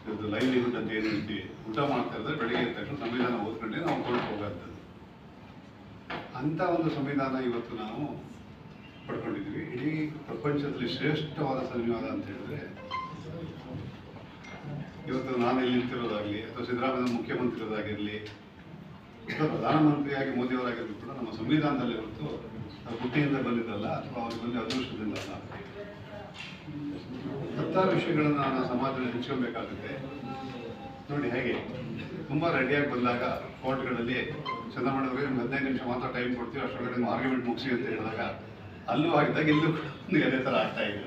ಇವತ್ತು ಲೈವ್ಲಿಹುಡ್ ಅಂತ ಏನು ಹೇಳ್ತೀವಿ, ಊಟ ಮಾಡ್ತಾ ಇದ್ರೆ ಬೆಳಿಗ್ಗೆ ಎದ್ದ ತಕ್ಷಣ ಸಂವಿಧಾನ ಓದ್ಕೊಂಡೆ ನಾವು ಕೊಟ್ಟು ಹೋಗೋಂಥದ್ದು. ಅಂಥ ಒಂದು ಸಂವಿಧಾನ ಇವತ್ತು ನಾವು ಪಡ್ಕೊಂಡಿದ್ದೀವಿ. ಇಡೀ ಪ್ರಪಂಚದಲ್ಲಿ ಶ್ರೇಷ್ಠವಾದ ಸಂವಿಧಾನ ಅಂತ ಹೇಳಿದ್ರೆ ಇವತ್ತು ನಾನು ಇಲ್ಲಿ ನಿಂತಿರೋದಾಗಲಿ ಅಥವಾ ಸಿದ್ದರಾಮಯ್ಯ ಮುಖ್ಯಮಂತ್ರಿ ಇರೋದಾಗಿರಲಿ ಅಥವಾ ಪ್ರಧಾನಮಂತ್ರಿಯಾಗಿ ಮೋದಿಯವರಾಗಿರಲಿ ಕೂಡ ನಮ್ಮ ಸಂವಿಧಾನದಲ್ಲಿ ಹೊರತು ಅದು ಹುಟ್ಟಿಯಿಂದ ಬಂದಿದ್ದಲ್ಲ ಅಥವಾ ಅವ್ರಿಗೆ ಬಂದ ಅದೃಷ್ಟದಿಂದ ಅಲ್ಲ. ಹತ್ತಾರು ವಿಷಯಗಳನ್ನು ನಾವು ಸಮಾಜದಲ್ಲಿ ಹಂಚ್ಕೊಬೇಕಾಗುತ್ತೆ. ನೋಡಿ ಹೇಗೆ ತುಂಬ ರೆಡಿಯಾಗಿ ಬಂದಾಗ ಕೋರ್ಟ್ಗಳಲ್ಲಿ ಚಂದ್ರಮಣ್ಣವ್ರಿಗೆ ನಿಮ್ಗೆ 15 ನಿಮಿಷ ಮಾತ್ರ ಟೈಮ್ ಕೊಡ್ತೀವಿ, ಅಷ್ಟೊಳಗಡೆ ನಿಮ್ಮ ಆರ್ಗ್ಯುಮೆಂಟ್ ಮುಗಿಸಿ ಅಂತ ಹೇಳಿದಾಗ ಅಲ್ಲೂ ಆಗಿದ್ದಾಗ ಇಲ್ಲೂ ಅದೇ ಥರ ಆಗ್ತಾ ಇದೆ.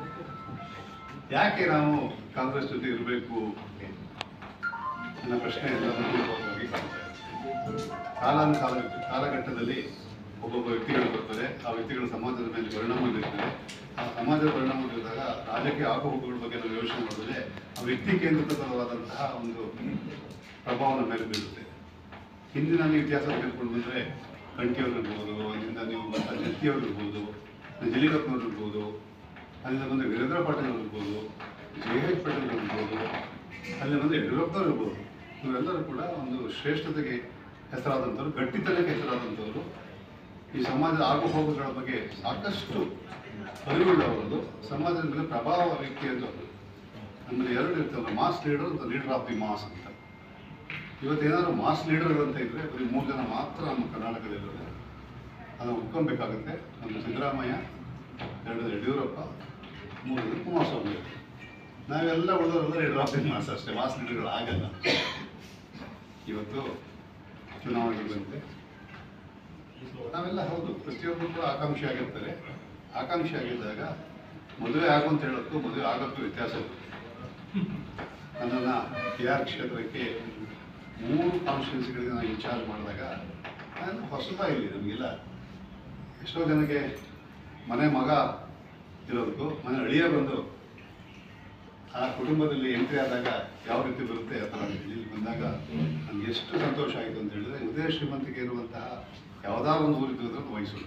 ಯಾಕೆ ನಾವು ಕಾಂಗ್ರೆಸ್ ಜೊತೆ ಇರಬೇಕು ಅನ್ನೋ ಪ್ರಶ್ನೆ ಎಲ್ಲರಿಗೂ ಕಾಣ್ತಾ ಇದೆ. ಕಾಲಘಟ್ಟದಲ್ಲಿ ಒಬ್ಬೊಬ್ಬ ವ್ಯಕ್ತಿಗಳು ಬರ್ತಾರೆ, ಆ ವ್ಯಕ್ತಿಗಳ ಸಮಾಜದ ಮೇಲೆ ಪರಿಣಾಮ ಬೀರ್ತದೆ. ಆ ಸಮಾಜದ ಪರಿಣಾಮ ಬೀರಿದಾಗ ರಾಜಕೀಯ ಆಗುಹೋಗುಗಳ ಬಗ್ಗೆ ನಾವು ಯೋಚನೆ ಮಾಡಿದ್ರೆ ಆ ವ್ಯಕ್ತಿ ಕೇಂದ್ರಿತವಾದಂತಹ ಒಂದು ಪ್ರಭಾವನ ಮೇಲೆ ಬೀರುತ್ತೆ. ಹಿಂದಿನ ಇತಿಹಾಸ ಕೇಳ್ಕೊಂಡು ಬಂದರೆ ಕಂಠಿಯವ್ರು ಇರ್ಬೋದು, ಅಲ್ಲಿಂದ ನೀವು ಜತ್ತಿಯವ್ರು ಇರ್ಬೋದು, ಜಲೀರತ್ನವ್ರು ಇರ್ಬೋದು, ಅಲ್ಲಿಂದ ಬಂದರೆ ವೀರೇಂದ್ರ ಪಾಟೀಲ್ ಅವ್ರು ಇರ್ಬೋದು, JH ಪಾಟೀಲ್ ಇರ್ಬೋದು, ಅಲ್ಲಿ ಬಂದರೆ ಯಡಿಯೂರಪ್ಪನವ್ರು ಇರ್ಬೋದು. ಇವರೆಲ್ಲರೂ ಕೂಡ ಒಂದು ಶ್ರೇಷ್ಠತೆಗೆ ಹೆಸರಾದಂಥವ್ರು, ಗಟ್ಟಿತನಕ್ಕೆ ಹೆಸರಾದಂಥವ್ರು. ಈ ಸಮಾಜದ ಆಗುಹೋಗುಗಳ ಬಗ್ಗೆ ಸಾಕಷ್ಟು ಅರಿವುಳ್ಳವರದು, ಸಮಾಜದ ಮೇಲೆ ಪ್ರಭಾವ ವ್ಯಕ್ತಿ ಅಂತ ನಮ್ಮಲ್ಲಿ ಎರಡು ಇರ್ತವೆ, ಮಾಸ್ ಲೀಡರ್ ಮತ್ತು ಲೀಡರ್ ಆಫ್ ದಿ ಮಾಸ್ ಅಂತ. ಇವತ್ತೇನಾದ್ರು ಮಾಸ್ ಲೀಡರ್ ಅಂತ ಇದ್ದರೆ ಬರೀ 3 ಜನ ಮಾತ್ರ ನಮ್ಮ ಕರ್ನಾಟಕದಲ್ಲಿರೋದು. ಅದನ್ನು ಒಪ್ಕೊಬೇಕಾಗುತ್ತೆ. ಒಂದು ಸಿದ್ದರಾಮಯ್ಯ, 2 ಯಡಿಯೂರಪ್ಪ, 3 ಕುಮಾರಸ್ವಾಮಿ. ನಾವೆಲ್ಲ ಉಳಿದವರೆಲ್ಲ ಲೀಡರ್ ಆಫ್ ದಿ ಮಾಸ್ ಅಷ್ಟೇ, ಮಾಸ್ ಲೀಡರ್ಗಳು ಆಗಲ್ಲ. ಇವತ್ತು ಚುನಾವಣೆ ಬಂದರೆ ನಾವೆಲ್ಲ ಹೌದು ಪ್ರತಿಯೊಬ್ಬರು ಕೂಡ ಆಕಾಂಕ್ಷಿ ಆಗಿರ್ತಾರೆ. ಆಕಾಂಕ್ಷಿ ಆಗಿದ್ದಾಗ ಮದುವೆ ಆಗುವಂತ ಹೇಳೋಕ್ಕೂ ಮದುವೆ ಆಗೋಕ್ಕೂ ವ್ಯತ್ಯಾಸ ಇರುತ್ತೆ. ನನ್ನನ್ನು KR ಕ್ಷೇತ್ರಕ್ಕೆ 3 ಕಾನ್ಸ್ಟಿಟ್ಯೂನ್ಸಿಗಳಿಗೆ ನಾನು ಇನ್ಚಾರ್ಜ್ ಮಾಡಿದಾಗ ನಾನು ಹೊಸಬ ಇಲ್ಲಿ ನಮಗಿಲ್ಲ. ಎಷ್ಟೋ ಜನಕ್ಕೆ ಮನೆ ಮಗ ಇರೋದಕ್ಕೂ ಮನೆ ಅಳಿಯ ಬಂದು ಆ ಕುಟುಂಬದಲ್ಲಿ ಎಂಟ್ರಿ ಆದಾಗ ಯಾವ ರೀತಿ ಬರುತ್ತೆ ಆ ಥರ ಇಲ್ಲಿ ಬಂದಾಗ ನನಗೆ ಎಷ್ಟು ಸಂತೋಷ ಆಯಿತು ಅಂತ ಹೇಳಿದ್ರೆ, ಹೃದಯ ಶ್ರೀಮಂತಿಕೆ ಇರುವಂತಹ ಯಾವುದಾದ್ರು ಒಂದು ಊರಿಗೆ ಹೋದ್ರೆ ಮೈಸೂರು.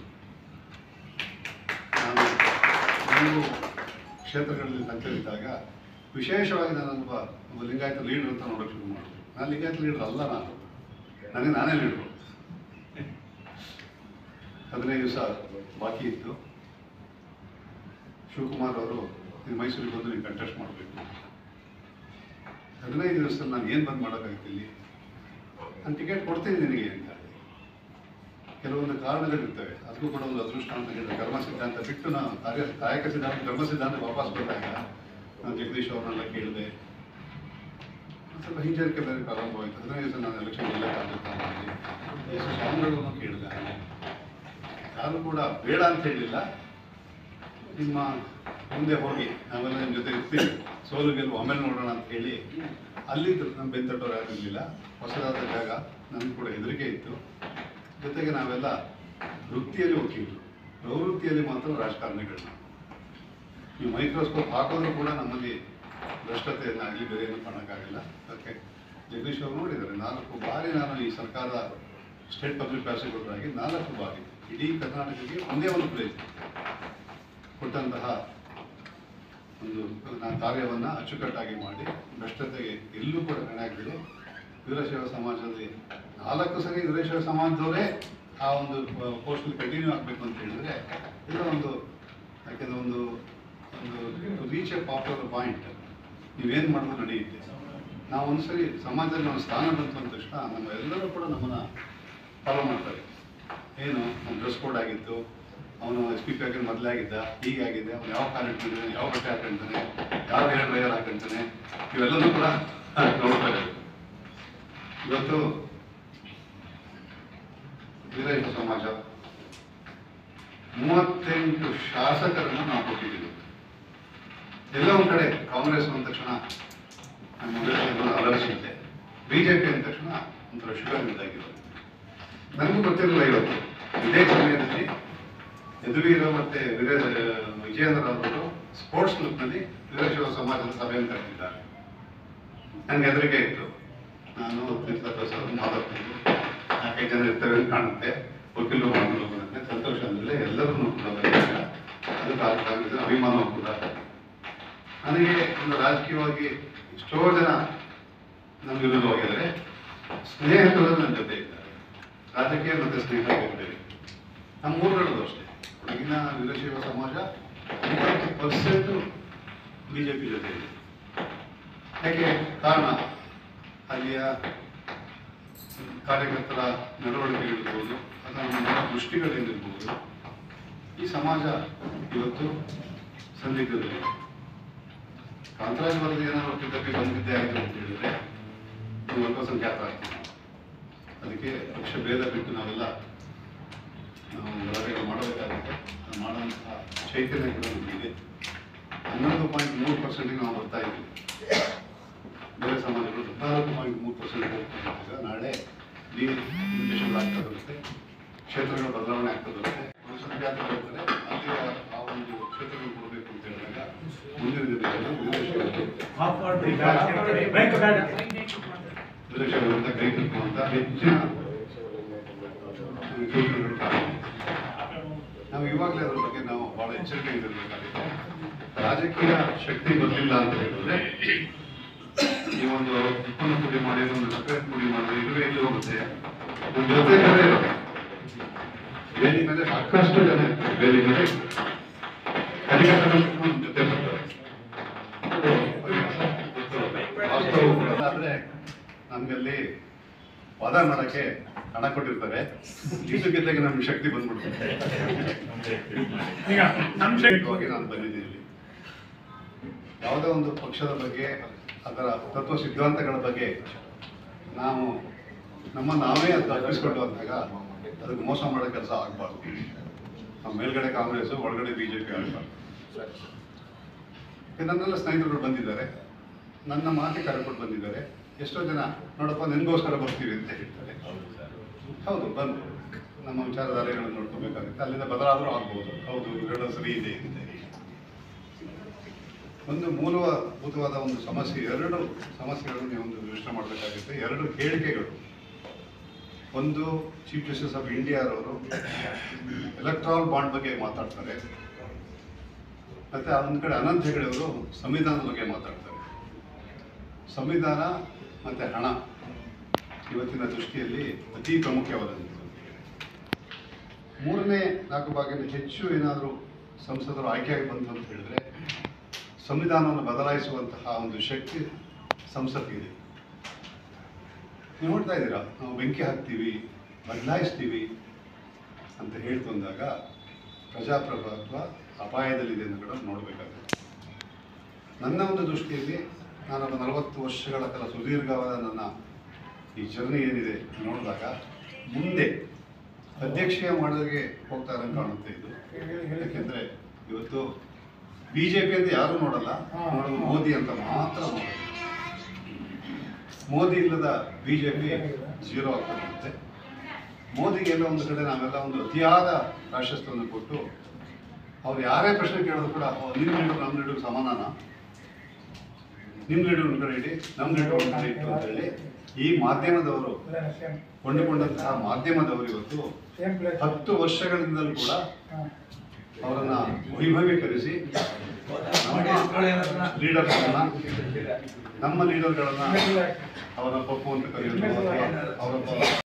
ನಾನು 3 ಕ್ಷೇತ್ರಗಳಲ್ಲಿ ಸಂಚರಿಸಿದಾಗ ವಿಶೇಷವಾಗಿ ನಾನೊಬ್ಬ ಲಿಂಗಾಯತ ಲೀಡರ್ ಅಂತ ನೋಡೋಕೆ ಶುರು ಮಾಡಿದೆ. ನಾನು ಲಿಂಗಾಯತ ಲೀಡರ್ ಅಲ್ಲ, ನಾನೇ ಲೀಡರು. 15 ದಿವಸ ಬಾಕಿ ಇತ್ತು. ಶಿವಕುಮಾರ್ ಅವರು ನೀವು ಮೈಸೂರಿಗೆ ಬಂದು ನೀವು ಕಂಟೆಸ್ಟ್ ಮಾಡಬೇಕು. 15 ದಿವಸದಲ್ಲಿ ನಾನು ಏನು ಬಂದು ಮಾಡೋಕ್ಕಾಗುತ್ತೆ ಇಲ್ಲಿ, ನಾನು ಟಿಕೆಟ್ ಕೊಡ್ತೀನಿ ನಿನಗೆ ಅಂತ. ಕೆಲವೊಂದು ಕಾರಣಗಳಿರ್ತವೆ, ಅದಕ್ಕೂ ಕೂಡ ಒಂದು ಅದೃಷ್ಟ ಅಂತ ಹೇಳಿದ್ರೆ ಕರ್ಮ ಸಿದ್ಧಾಂತ ಬಿಟ್ಟು ನಾನು ಕಾಯಕ ಸಿದ್ಧಾಂತ ಕರ್ಮ ಸಿದ್ಧಾಂತ ವಾಪಸ್ ಬಂದಾಗ ನಾನು ಜಗದೀಶ್ ಅವ್ರನ್ನೆಲ್ಲ ಕೇಳಿದೆ. ಸ್ವಲ್ಪ ಹಿಂಜರಿಕೆ ಬೇರೆ ಪ್ರಾರಂಭವಾಯಿತು. 15 ದಿವಸ ನಾನು ಎಲೆಕ್ಷನ್ ಗೆಲ್ಲಕ್ಕಾಗುತ್ತೆ ಮಾಡಿ ಸ್ವಾಮಿಗಳನ್ನು ಕೇಳಿದೆ. ಯಾರು ಕೂಡ ಬೇಡ ಅಂತ ಹೇಳಿಲ್ಲ, ನಿಮ್ಮ ಮುಂದೆ ಹೋಗಿ ನಾವೆಲ್ಲ ನಿಮ್ಮ ಜೊತೆ ಇರ್ತೀವಿ, ಸೋಲು ಗೆಲ್ಲು ಆಮೇಲೆ ನೋಡೋಣ ಅಂತ ಹೇಳಿ ಅಲ್ಲಿದ್ದು ನಮ್ಮ ಬೆಂತಟ್ಟವ್ರು ಯಾರು ಇರಲಿಲ್ಲ. ಹೊಸದಾದ ಜಾಗ, ನನಗೆ ಕೂಡ ಹೆದರಿಕೆ ಇತ್ತು. ಜೊತೆಗೆ ನಾವೆಲ್ಲ ವೃತ್ತಿಯಲ್ಲಿ ವಕೀಲರು, ಪ್ರವೃತ್ತಿಯಲ್ಲಿ ಮಾತ್ರ ರಾಜಕಾರಣಿಗಳನ್ನ. ಈ ಮೈಕ್ರೋಸ್ಕೋಪ್ ಹಾಕೋದ್ರೂ ಕೂಡ ನಮ್ಮಲ್ಲಿ ಭ್ರಷ್ಟತೆಯನ್ನಾಗಲಿ ಬೇರೆ ಏನು ಕಾಣೋಕ್ಕಾಗಿಲ್ಲ. ಅದಕ್ಕೆ ಜಗದೀಶ್ ಅವರು ನೋಡಿದ್ದಾರೆ, 4 ಬಾರಿ ನಾನು ಈ ಸರ್ಕಾರದ ಸ್ಟೇಟ್ ಪಬ್ಲಿಕ್ ಪ್ರಾಸಿಕ್ಯೂಟರ್ 4 ಬಾರಿ ಇಡೀ ಕರ್ನಾಟಕಕ್ಕೆ ಒಂದೇ ಒಂದು ಪ್ಲೇಸ್ ಕೊಟ್ಟಂತಹ ಒಂದು ನಾನು ಕಾರ್ಯವನ್ನು ಅಚ್ಚುಕಟ್ಟಾಗಿ ಮಾಡಿ ಭ್ರಷ್ಟತೆಗೆ ಎಲ್ಲೂ ಕೂಡ ಕಣೆ. ವೀರಶೈವ ಸಮಾಜದಲ್ಲಿ 4 ಸರಿ ವೀರಶೈವ ಸಮಾಜದವರೇ ಆ ಒಂದು ಪೋಸ್ಟಲ್ಲಿ ಕಂಟಿನ್ಯೂ ಆಗಬೇಕು ಅಂತ ಹೇಳಿದ್ರೆ ಇದು ಒಂದು, ಯಾಕೆಂದರೆ ಒಂದು ರೀಚ್ ಎ ಪಾಪ್ಯುಲರ್ ಪಾಯಿಂಟ್ ನೀವೇನು ಮಾಡಿದ್ರು ನಡೆಯುತ್ತೆ. ನಾವು ಒಂದ್ಸರಿ ಸಮಾಜದಲ್ಲಿ ನಮ್ಮ ಸ್ಥಾನ ಬಂತು ಅಂದ ತಕ್ಷಣ ನಮ್ಮೆಲ್ಲರೂ ಕೂಡ ನಮ್ಮನ್ನು ಫಾಲೋ ಮಾಡ್ತಾರೆ. ಏನು ನಮ್ಮ ಡ್ರೆಸ್ ಕೋಡ್ ಆಗಿತ್ತು, ಅವನು SP ಆಗಿದ್ದು ಮೊದಲಾಗಿದ್ದ, ಹೀಗಾಗಿದೆ, ಅವನು ಯಾವ ಕಾರ್ ಇಟ್ಕೊಂಡಿದ್ದಾನೆ, ಯಾವ ಬಟ್ಟೆ ಹಾಕೊಂತಾನೆ, ಯಾವ ಹೇರ್ ಡ್ರೈವರ್ ಹಾಕೊಂತಾನೆ, ಇವೆಲ್ಲವೂ ಕೂಡ ನೋಡ್ತಾರೆ. ಇವತ್ತು ವೀರಶೈವ ಸಮಾಜ 38 ಶಾಸಕರನ್ನು ನಾವು ಕೊಟ್ಟಿದ್ದೀವಿ. ಎಲ್ಲ ಒಂದು ಕಡೆ ಕಾಂಗ್ರೆಸ್ ಅಂದ ತಕ್ಷಣ ಅಲರ್ಜಿತೆ, BJP ಅಂದ ತಕ್ಷಣ ಒಂಥರ ಶುಗರ್ ಇದ್ದಾಗಿರೋದು. ನನಗೂ ಗೊತ್ತಿರಲಿಲ್ಲ. ಇವತ್ತು ಇದೇ ಸಮಯದಲ್ಲಿ ಯದುವೀರ ಮತ್ತು ವಿಜಯೇಂದ್ರ ಅವರು ಸ್ಪೋರ್ಟ್ಸ್ ಕ್ಲಬ್ನಲ್ಲಿ ವೀರಶೈವ ಸಮಾಜದ ಸಭೆಯನ್ನು ಕರೆದಿದ್ದಾರೆ. ನನಗೆ ಹೆದರಿಕೆ ಇತ್ತು. ನಾನು ಮಾತಾಡ್ತೀನಿ, 4 ಜನ ಇರ್ತೇವೆ ಅಂತ ಕಾಣುತ್ತೆ, ವಕೀಲರು ಮಾಡಲು ಬರುತ್ತೆ, ಸಂತೋಷ ಅಂದರೆ ಎಲ್ಲರೂ ಕೂಡ ಅದಕ್ಕೆ ಕಾಂಗ್ರೆಸ್ ಅಭಿಮಾನವೂ ಕೂಡ. ನನಗೆ ಒಂದು ರಾಜಕೀಯವಾಗಿ ಎಷ್ಟೋ ಜನ ನಮ್ಮ ವಿರುದ್ಧವಾಗಿದ್ದಾರೆ, ಸ್ನೇಹಿತರು ನನ್ನ ಜೊತೆ ಇದ್ದಾರೆ. ರಾಜಕೀಯ ಮತ್ತು ಸ್ನೇಹಿತ ಬೇರೆ. ನಮ್ಮ ಊರುಗಳದ್ದು ಅಷ್ಟೇ. ಈಗಿನ ವೀರಶೈವ ಸಮಾಜ 30% ಬಿಜೆಪಿ ಜೊತೆ ಇದೆ. ಯಾಕೆ ಕಾರಣ ಅಲ್ಲಿಯ ಕಾರ್ಯಕರ್ತರ ನಡವಳಿಕೆಗಳಿರ್ಬೋದು ಅಥವಾ ನಮ್ಮ ದೃಷ್ಟಿಗಳೇನಿರ್ಬೋದು, ಈ ಸಮಾಜ ಇವತ್ತು ಸಂದಿಗ್ಧದಲ್ಲಿ ಕಾಂತರಾಜ್ ವರದಿ ಏನಾದ್ರು ತಪ್ಪಿ ಬಂದಿದ್ದೇ ಆಯಿತು ಅಂತ ಹೇಳಿದ್ರೆ ಅಲ್ಪಸಂಖ್ಯಾತ ಆಗ್ತೀವಿ. ಅದಕ್ಕೆ ಪಕ್ಷ ಭೇದ ಬಿಟ್ಟು ನಾವೆಲ್ಲ ನಾವು ಹೋರಾಟಗಳು ಮಾಡಬೇಕಾಗುತ್ತೆ. ಮಾಡುವಂತಹ ಚೈತನ್ಯ ಕೂಡ ನಮಗಿದೆ. 11.3% ನಾವು ಬರ್ತಾ ಇದ್ದೀವಿ. ಬೇರೆ ಸಮಾಜಗಳು 14.3% ಹೋಗ್ತಾ. ನಾಳೆ ಆಗ್ತಾ ಬರುತ್ತೆ, ಕ್ಷೇತ್ರಗಳ ಬದಲಾವಣೆ ಆಗ್ತಾ ಬರುತ್ತೆ. ಸಂಖ್ಯಾತ ಬರ್ತಾರೆ, ಅಲ್ಲಿ ಆ ಒಂದು ಕ್ಷೇತ್ರಗಳು ಕೊಡಬೇಕು ಅಂತ ಹೇಳಿದಾಗ ಮುಂದಿನ ದಿನಗಳಲ್ಲಿ ಕೈ ಕಟ್ಟುವಂತ ಹೆಚ್ಚಿನ ನಾವು ಇವಾಗಲೇ ಅದ್ರ ಬಗ್ಗೆ ನಾವು ಬಹಳ ಎಚ್ಚರಿಕೆಯಿಂದ ಇರಬೇಕಾಗಿದೆ. ರಾಜಕೀಯ ಶಕ್ತಿ ಬರಲಿಲ್ಲ ಅಂತ ಹೇಳಿದ್ರೆ ಈ ಒಂದು ಉಪ್ಪನ್ನು ಪುಡಿ ಮಾಡಿ ಒಂದು ಸಕ್ಕರೆ ಪುಡಿ ಮಾಡಿ ಇರುವೆ ಎಲ್ಲಿ ಹೋಗುತ್ತೆ. ನಮ್ಮ ಜೊತೆ ಬೇಲಿ ಮೇಲೆ ಸಾಕಷ್ಟು ಜನ ಇರ್ತಾರೆ. ಬೇಲಿ ಮೇಲೆ ನಮ್ಮ ಜೊತೆ ಬರ್ತಾರೆ. ವಾಸ್ತವ ಕೂಡ ಆದ್ರೆ ನಮ್ಗಲ್ಲಿ ವಾದ ಮಾಡಕ್ಕೆ ಹಣ ಕೊಟ್ಟಿರ್ತಾರೆ. ಗೆದ್ದಾಗ ನಮ್ಗೆ ಶಕ್ತಿ ಬಂದ್ಬಿಡ್ತಾರೆ. ನಾನು ಬಂದಿದ್ದೀನಿ. ಯಾವುದೇ ಒಂದು ಪಕ್ಷದ ಬಗ್ಗೆ ಅದರ ತತ್ವ ಸಿದ್ಧಾಂತಗಳ ಬಗ್ಗೆ ನಾವು ನಾವೇ ಅದು ಅರ್ಪಿಸ್ಕೊಂಡು ಅಂದಾಗ ಅದಕ್ಕೆ ಮೋಸ ಮಾಡೋ ಕೆಲಸ ಆಗಬಾರ್ದು. ನಮ್ಮ ಮೇಲ್ಗಡೆ ಕಾಂಗ್ರೆಸ್, ಒಳಗಡೆ ಬಿಜೆಪಿ ಆಗಬಾರ್ದು. ನನ್ನೆಲ್ಲ ಸ್ನೇಹಿತರು ಬಂದಿದ್ದಾರೆ, ನನ್ನ ಮಾತಿಗೆ ಕರೆಕೊಂಡು ಬಂದಿದ್ದಾರೆ. ಎಷ್ಟೋ ಜನ ನೋಡಪ್ಪ ನಿನ್ಗೋಸ್ಕರ ಬರ್ತೀವಿ ಅಂತ ಹೇಳ್ತಾರೆ. ಹೌದು, ಬಂದು ನಮ್ಮ ವಿಚಾರಧಾರೆಗಳನ್ನು ನೋಡ್ಕೋಬೇಕಾಗುತ್ತೆ. ಅಲ್ಲಿಂದ ಬದಲಾದರೂ ಆಗ್ಬೋದು. ಹೌದು, ಇವೆರಡು ಸರಿ ಇದೆ ಅಂತ. ಒಂದು ಮೂಲಭೂತವಾದ ಒಂದು ಸಮಸ್ಯೆ, ಎರಡು ಸಮಸ್ಯೆಗಳನ್ನು ನೀವು ಒಂದು ಯೋಚನೆ ಮಾಡಬೇಕಾಗುತ್ತೆ. ಎರಡು ಹೇಳಿಕೆಗಳು. ಒಂದು, ಚೀಫ್ ಜಸ್ಟಿಸ್ ಆಫ್ ಇಂಡಿಯಾರವರು ಎಲೆಕ್ಟ್ರಾಲ್ ಬಾಂಡ್ ಬಗ್ಗೆ ಮಾತಾಡ್ತಾರೆ, ಮತ್ತೆ ಒಂದು ಕಡೆ ಅನಂತ್ ಹೆಗಡೆ ಅವರು ಸಂವಿಧಾನದ ಬಗ್ಗೆ ಮಾತಾಡ್ತಾರೆ. ಸಂವಿಧಾನ ಮತ್ತೆ ಹಣ ಇವತ್ತಿನ ದೃಷ್ಟಿಯಲ್ಲಿ ಅತಿ ಪ್ರಮುಖವಾದದ್ದು. 3ನೇ 4 ಭಾಗದಿಂದ ಹೆಚ್ಚು ಏನಾದರೂ ಸಂಸದರು ಆಯ್ಕೆಯಾಗಿ ಬಂತು ಅಂತ ಹೇಳಿದ್ರೆ ಸಂವಿಧಾನವನ್ನು ಬದಲಾಯಿಸುವಂತಹ ಒಂದು ಶಕ್ತಿ ಸಂಸತ್ತಿದೆ. ನೀವು ನೋಡ್ತಾ ಇದ್ದೀರಾ, ನಾವು ಬೆಂಕಿ ಹಾಕ್ತೀವಿ, ಬದಲಾಯಿಸ್ತೀವಿ ಅಂತ ಹೇಳ್ತು ಅಂದಾಗ ಪ್ರಜಾಪ್ರಭುತ್ವ ಅಪಾಯದಲ್ಲಿದೆ ಅಂತ ಕೂಡ ನೋಡಬೇಕಾಗುತ್ತೆ. ನನ್ನ ಒಂದು ದೃಷ್ಟಿಯಲ್ಲಿ ನಾನೊಬ್ಬ 40 ವರ್ಷಗಳ ಕಾಲ ಸುದೀರ್ಘವಾದ ನನ್ನ ಈ ಜರ್ನಿ ಏನಿದೆ ನೋಡಿದಾಗ ಮುಂದೆ ಅಧ್ಯಕ್ಷೀಯ ಮಾಡೋದಕ್ಕೆ ಹೋಗ್ತಾ ಇರೋಂಗೆ ಕಾಣುತ್ತೆ ಇದು. ಯಾಕೆಂದರೆ ಇವತ್ತು ಬಿಜೆಪಿ ಅಂತ ಯಾರೂ ನೋಡಲ್ಲ, ನೋಡೋದು ಮೋದಿ ಅಂತ ಮಾತ್ರ ನೋಡೋದು. ಮೋದಿ ಇಲ್ಲದ ಬಿಜೆಪಿ 0 ಆಗ್ತಾ ಬರುತ್ತೆ. ಮೋದಿಗೆಲ್ಲ ಒಂದು ಕಡೆ ನಾವೆಲ್ಲ ಒಂದು ಅತಿಯಾದ ಪ್ರಾಶಸ್ತ್ಯವನ್ನು ಕೊಟ್ಟು ಅವ್ರು ಯಾರೇ ಪ್ರಶ್ನೆ ಕೇಳೋದು ಕೂಡ ನಿಮ್ಮ ಲೀಡರ್ ನಮ್ಮ ಲೀಡರ್ ಸಮಾನಾನ, ನಿಮ್ಮ ಲೀಡರ್ ಒಂದು ಕಡೆ ಇಡಿ, ನಮ್ಮ ಲೀಡರ್ ಒಂದು ಕಡೆ ಇಟ್ಟು ಅಂತ ಹೇಳಿ ಈ ಮಾಧ್ಯಮದವರು ಕೊಂಡುಕೊಂಡಂತಹ ಮಾಧ್ಯಮದವರು ಇವತ್ತು 10 ವರ್ಷಗಳಿಂದಲೂ ಕೂಡ ಅವರನ್ನ ವೈಭವೀಕರಿಸಿ ನಮ್ಮ ಲೀಡರ್ಗಳನ್ನ ಅವರ ಪಪ್ಪು ಅಂತ ಕರೆಯೋದು, ಅವರ